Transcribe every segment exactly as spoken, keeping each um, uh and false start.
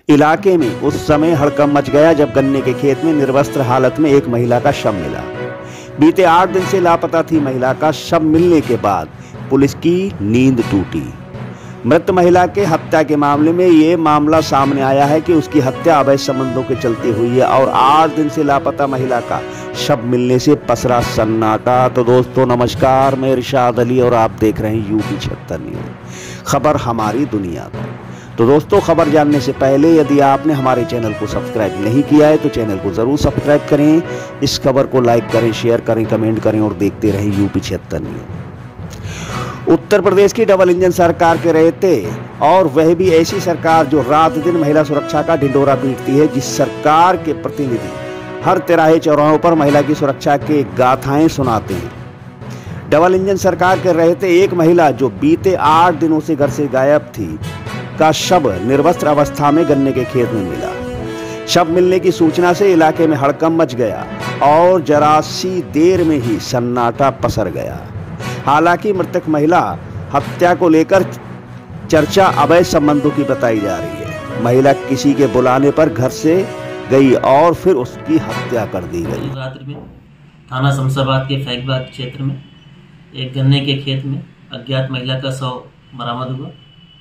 इलाके में उस समय हड़कंप मच गया जब गन्ने के खेत में निर्वस्त्र हालत में एक महिला का शव मिला। बीते आठ दिन से लापता थी महिला का शव मिलने के बाद पुलिस की नींद टूटी। मृत महिला के हत्या के मामले में ये मामला सामने आया है कि उसकी हत्या अवैध संबंधों के चलते हुई है और आठ दिन से लापता महिला का शव मिलने से पसरा सन्नाटा। तो दोस्तों नमस्कार, मैं इरशाद अली और आप देख रहे हैं यूपी छिहत्तर न्यूज़, खबर हमारी दुनिया में। तो दोस्तों खबर जानने से पहले यदि आपने हमारे चैनल को सब्सक्राइब नहीं किया है तो चैनल को जरूर सब्सक्राइब करें, इस खबर को लाइक करें, शेयर करें, कमेंट करें और देखते रहें यूपी छिहत्तर न्यूज़। उत्तर प्रदेश की डबल इंजन सरकार के रहते और वह भी ऐसी सरकार जो रात दिन महिला सुरक्षा का ढिंढोरा पीटती है, जिस सरकार के प्रतिनिधि हर तिराहे चौराहों पर महिला की सुरक्षा के गाथाएं सुनाते हैं। डबल इंजन सरकार के रहते एक महिला जो बीते आठ दिनों से घर से गायब थी का शव निर्वस्त्र अवस्था में गन्ने के खेत में मिला। शव मिलने की सूचना से इलाके में हड़कंप मच गया और जरा सी देर में ही सन्नाटा पसर गया। हालांकि मृतक महिला हत्या को लेकर चर्चा अवैध संबंधों की बताई जा रही है। महिला किसी के बुलाने पर घर से गई और फिर उसकी हत्या कर दी गई। रात्रि में थाना शमशाबाद के फैगबाग क्षेत्र में एक गन्ने के खेत में अज्ञात महिला का शव बरामद हुआ।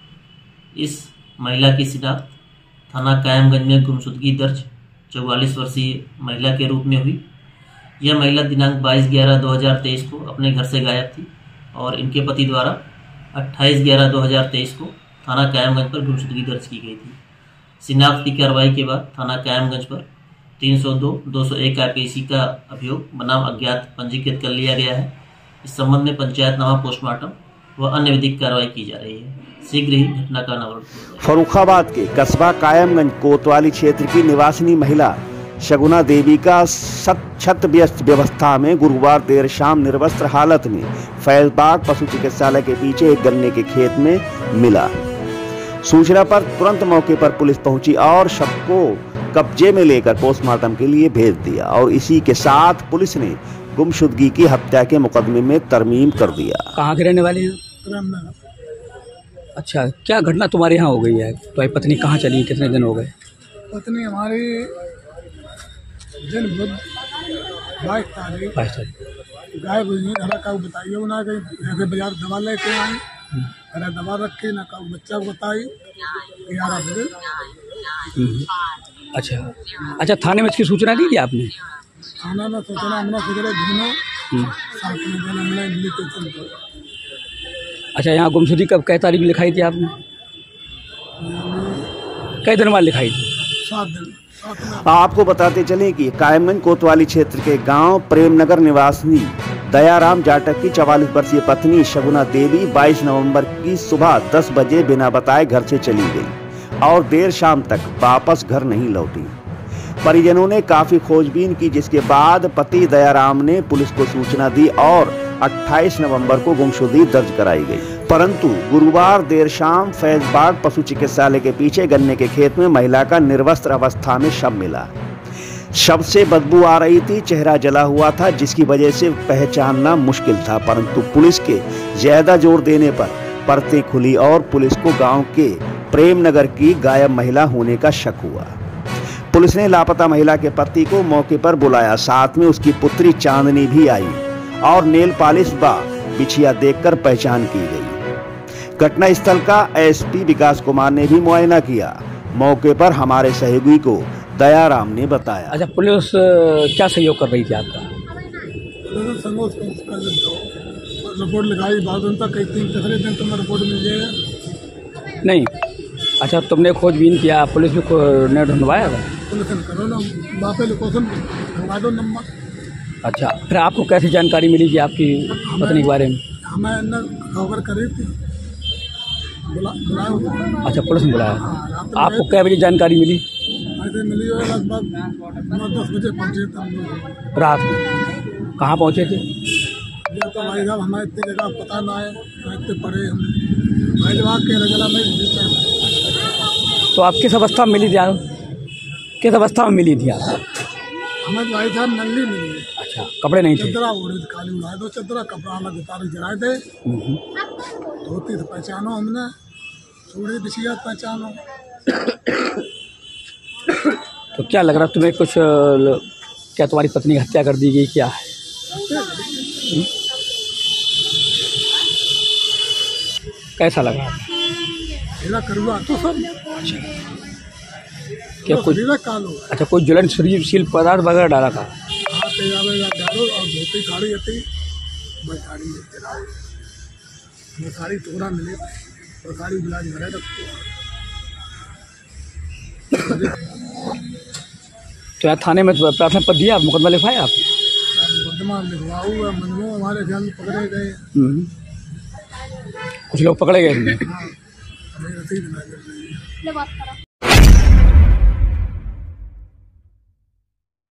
इस महिला की शिनाख्त थाना कायमगंज में गुमशुदगी दर्ज चौवालीस वर्षीय महिला के रूप में हुई। यह महिला दिनांक बाईस ग्यारह दो हज़ार तेईस को अपने घर से गायब थी और इनके पति द्वारा अट्ठाईस ग्यारह दो हज़ार तेईस को थाना कायमगंज पर गुमशुदगी दर्ज की गई थी। शिनाख्त की कार्रवाई के बाद थाना कायमगंज पर तीन सौ दो दो सौ एक आईपीसी का अभियोग बनाम अज्ञात पंजीकृत कर लिया गया है। इस संबंध में पंचायतनामा, पोस्टमार्टम व अन्य विधिक कार्रवाई की जा रही है। शीघ्र ही घटना का अनावरण। फर्रुखाबाद के कस्बा कायमगंज कोतवाली क्षेत्र की निवासिनी महिला शगुना देवी का छत व्यस्त व्यवस्था में गुरुवार देर शाम निर्वस्त्र हालत में फैजबाग पशु चिकित्सालय के पीछे एक गन्ने के खेत में मिला। सूचना पर तुरंत मौके पर पुलिस पहुंची और शव को कब्जे में लेकर पोस्टमार्टम के लिए भेज दिया और इसी के साथ पुलिस ने गुमशुदगी की हत्या के मुकदमे में तरमीम कर दिया। कहाँ के रहने वाले हैं? अच्छा, क्या घटना तुम्हारे यहाँ हो गई है? तुम्हारी पत्नी कहाँ चली, कितने दिन हो गए? पत्नी हमारी दिन बुध बाईस तारीख बाईस तारीख गायब हुई है। घर का बताइए ना, कहीं बाजार दवा लेके आई, अरे दवा रखी ना, का बच्चा को बताई ग्यारह बजे। अच्छा अच्छा, थाने में इसकी सूचना दी थी आपने? थाना में सूचना हमने सुधरे घूमो साथ में दिन हमने लिखे चलते। अच्छा, यहाँ गुमशुदगी कब कै तारीख में लिखाई थी आपने? कई दिन बाद लिखाई थी? सात दिन। आपको बताते चलें कि कायमगंज कोतवाली क्षेत्र के गांव प्रेमनगर निवासी दयाराम जाटक की चवालीस वर्षीय पत्नी शगुना देवी बाईस नवंबर की सुबह दस बजे बिना बताए घर से चली गई और देर शाम तक वापस घर नहीं लौटी। परिजनों ने काफी खोजबीन की, जिसके बाद पति दयाराम ने पुलिस को सूचना दी और अट्ठाईस नवंबर को गुमशुदगी दर्ज कराई गई। परंतु गुरुवार देर शाम फैजबाग पशु चिकित्सालय के पीछे गन्ने के खेत में महिला का निर्वस्त्र अवस्था में शव मिला। शव से बदबू आ रही थी, चेहरा जला हुआ था, जिसकी वजह से पहचानना मुश्किल था। परंतु पुलिस के ज्यादा जोर देने पर परतें खुली और पुलिस को गांव के प्रेमनगर की गायब महिला होने का शक हुआ। पुलिस ने लापता महिला के पति को मौके पर बुलाया, साथ में उसकी पुत्री चांदनी भी आई और नेल पॉलिश व बिछिया देखकर पहचान की गई। घटना स्थल का एसपी विकास कुमार ने भी मुआयना किया। मौके पर हमारे सहयोगी को दयाराम ने बताया। अच्छा, पुलिस क्या सहयोग कर रही थी आपका? रिपोर्ट लिखाई, बाद तक तीन तीसरे दिन तुम्हें रिपोर्ट मिल जाएगा। नहीं, अच्छा, तुमने खोजबीन किया, पुलिस ने ढूंढवाया था? पुलिस ने करो ना, बापे लोकेशन ढूंढवा दो नंबर। अच्छा, फिर आपको कैसी जानकारी मिली थी आपकी पत्नी के बारे में? हमें अंदर खबर करी थी, बुला बुलाया। अच्छा, पुलिस ने बुलाया। आपको क्या बजे जानकारी मिली? ऐसे मिली है लगभग नौ दस बजे पहुँचे थे रात में। कहाँ पहुँचे थे? ये तो भाई साहब हमें इतनी जगह पता ना है, इतने पड़े हम भाई जवाब के रगला में। तो आप किस अवस्था में मिली थी? आप किस अवस्था में मिली थी आप? हमें भाई साहब नंगी मिली है। अच्छा, कपड़े नहीं थे? चदरा ओढ़े थे, खाली उड़ाए दो चदरा, कपड़ा अलग उतारे जलाए थे। धोती तो पहचानो हमने, चूड़ी बिछिया पहचानो। तो क्या लग रहा तुम्हें कुछ, ल- क्या तुम्हारी पत्नी की हत्या कर दी गई, क्या है? हम्म? कैसा लगा? मेरा करुआ तो सब अच्छा, क्या कुछ, शरीर कालो अच्छा कोई ज्वलनशील पदार्थ वगैरह डाला था? हाँ तेजाब डालो और धोती साड़ी आती बस साड़ी लेते रहो वो साड़ी टुकड़ा मिले वो साड़ी बिलाज भरे रखो। तो यहाँ थाने में तो प्रार्थना पत्र दिया, मुकदमा लिखवाया आपने? मुकदमा लिखवाऊ है मनमो हमारे जल पकड़े गए। हम्म। कुछ लोग पकड़े गए इनमें? हाँ हमें रसीद ना मिल रही है।